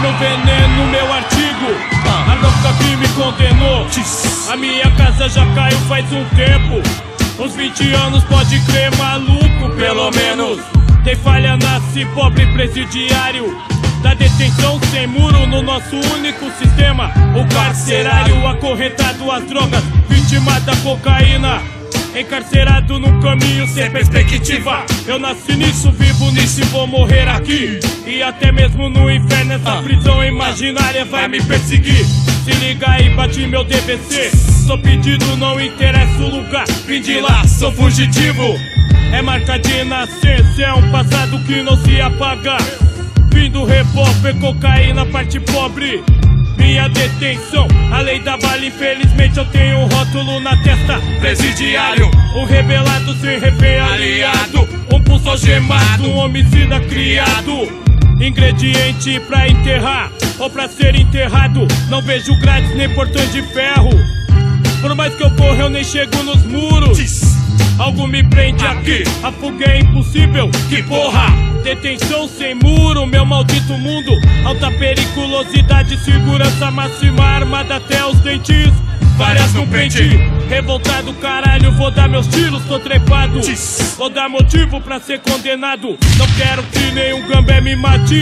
no veneno, meu artigo. A louca que me condenou. A minha casa já caiu faz um tempo. Uns 20 anos, pode crer, maluco, pelo menos. Tem falha, nasce pobre presidiário da detenção sem muro no nosso único sistema. O carcerário acorrentado às drogas, vítima da cocaína, encarcerado num caminho sem perspectiva. Eu nasci nisso, vivo nisso e vou morrer aqui. E até mesmo no inferno essa prisão imaginária vai me perseguir. Se liga aí, bate meu DVC. Sou pedido, não interessa o lugar. Vim de lá, sou fugitivo. É marca de nascença, é um passado que não se apaga. Vim do revólver, cocaína, parte pobre. Minha detenção, a lei da bala, infelizmente eu tenho um rótulo na testa. Presidiário, um rebelado sem refém aliado, um pulso algemado, um homicida criado. Ingrediente pra enterrar ou pra ser enterrado. Não vejo grades nem portões de ferro. Por mais que eu corra eu nem chego nos muros. Algo me prende aqui, a fuga é impossível, que porra! Detenção sem muro, meu maldito mundo. Alta periculosidade, segurança máxima, armada até os dentes. Várias no pente, revoltado caralho, vou dar meus tiros, tô trepado. Vou dar motivo pra ser condenado. Não quero que nenhum gambé me mate.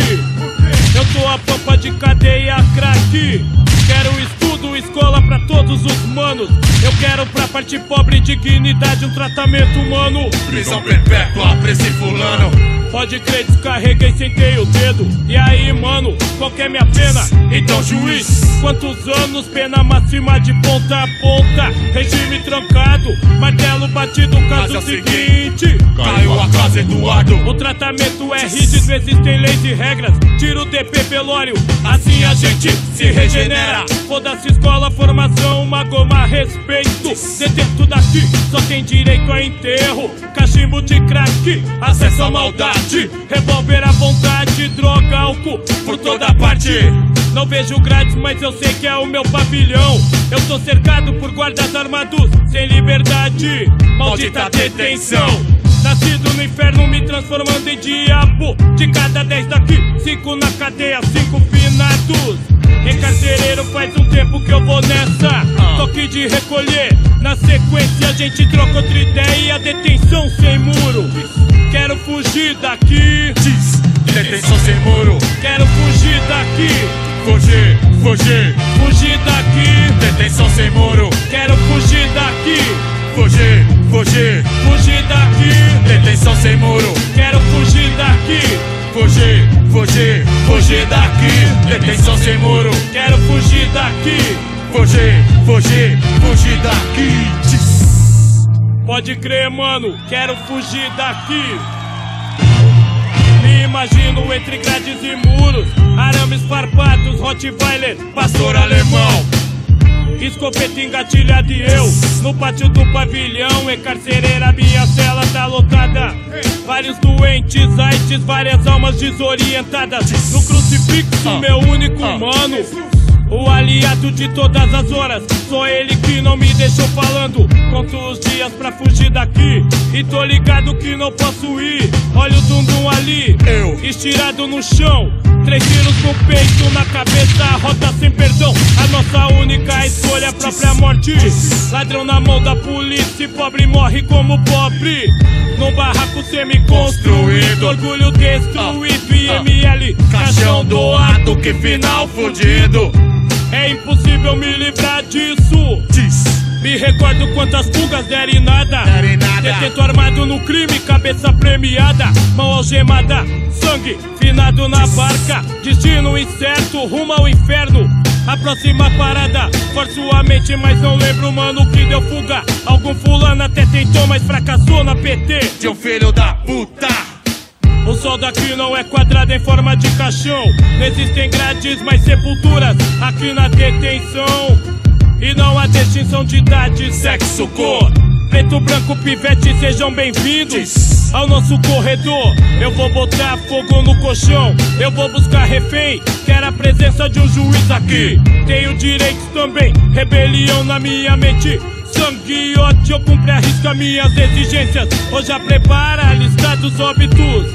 Eu tô a pampa de cadeia craque. Quero estudo, escola pra todos os manos. Eu quero pra parte pobre dignidade, um tratamento humano. Prisão perpétua pra esse fulano. Pode crer, descarreguei, sentei o dedo. E aí, mano, qual que é minha pena? Então, juiz, quantos anos? Pena máxima de ponta a ponta. Regime trancado, martelo batido, caso seguinte. Caiu a casa, Eduardo. O tratamento é rígido, existem leis e regras. Tira o DP velório, assim a gente se regenera. Foda-se escola, formação, uma goma, respeito. Detento daqui, só tem direito a enterro. Cachimbo de crack, acesso à maldade. Revólver à vontade, droga, álcool por toda parte. Não vejo grades, mas eu sei que é o meu pavilhão. Eu tô cercado por guardas armados, sem liberdade. Maldita detenção. Nascido no inferno, me transformando em diabo. De cada 10 daqui, 5 na cadeia, 5 finados. Encarcereiro, faz um tempo que eu vou nessa. Toque de recolher, na sequência a gente troca outra ideia. Detenção sem muro, quero fugir daqui. Detenção sem muro, quero fugir daqui. Fugir, fugir, fugir daqui. Detenção sem muro, quero fugir daqui. Fugir, fugir, fugir daqui. Detenção sem muro, quero fugir daqui. Fugir, fugir, fugir daqui. Detenção sem muro, quero fugir daqui. Fugir, fugir, fugir daqui. Pode crer, mano, quero fugir daqui. Me imagino entre grades e muros, arames farpados, Rottweiler, pastor alemão. Escopeta engatilhada e eu no pátio do pavilhão. Encarcereira, minha cela tá lotada. Vários doentes, AIDS, várias almas desorientadas. No crucifixo, meu único mano, o aliado de todas as horas. Sou ele que não me deixou falando. Conto os dias pra fugir daqui e tô ligado que não posso ir. Olha o dundum ali, eu estirado no chão. 3 tiros no peito, na cabeça, rota sem perdão. A nossa única escolha, a própria morte. Ladrão na mão da polícia e pobre morre como pobre. Num barraco semi-construído, orgulho destruído. IML, caixão doado, que final fudido. É impossível me livrar disso. Me recordo quantas fugas deram em nada. Detento armado no crime, cabeça premiada, mão algemada, sangue finado na barca. Destino incerto, rumo ao inferno. A próxima parada, forço a mente, mas não lembro, mano, que deu fuga. Algum fulano até tentou, mas fracassou na PT. De um filho da puta. O sol daqui não é quadrado em forma de caixão. Não existem grades, mas sepulturas aqui na detenção. E não há distinção de idade, sexo, cor. Preto, branco, pivete, sejam bem-vindos ao nosso corredor. Eu vou botar fogo no colchão, eu vou buscar refém. Quero a presença de um juiz aqui. Tenho direitos também, rebelião na minha mente. Sangue e ódio, eu cumpro a risca minhas exigências. Hoje já prepara a lista dos óbitos.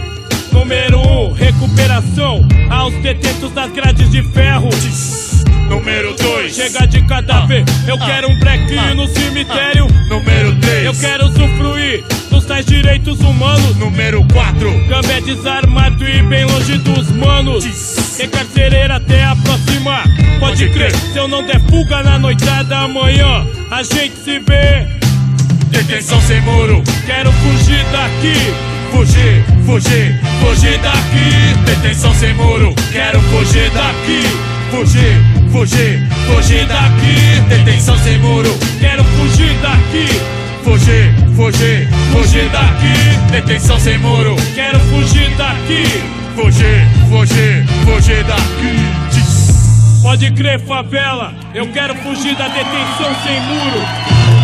Número 1, recuperação aos detentos das grades de ferro. Número 2, chega de cadáver, eu quero um brequinho no cemitério. Número 3, eu quero usufruir dos tais direitos humanos. Número 4, Cambé desarmado e bem longe dos manos. Recarcereira até a próxima. Pode crer, se eu não der fuga na noitada amanhã, a gente se vê. Detenção sem muro. Quero fugir daqui. Fugir, fugir, fugir daqui. Detenção sem muro. Quero fugir daqui. Fugir, fugir, fugir daqui. Detenção sem muro. Quero fugir daqui. Fugir, fugir, fugir daqui. Detenção sem muro. Quero fugir daqui. Fugir, fugir, fugir daqui. Pode crer, favela, eu quero fugir da detenção sem muro.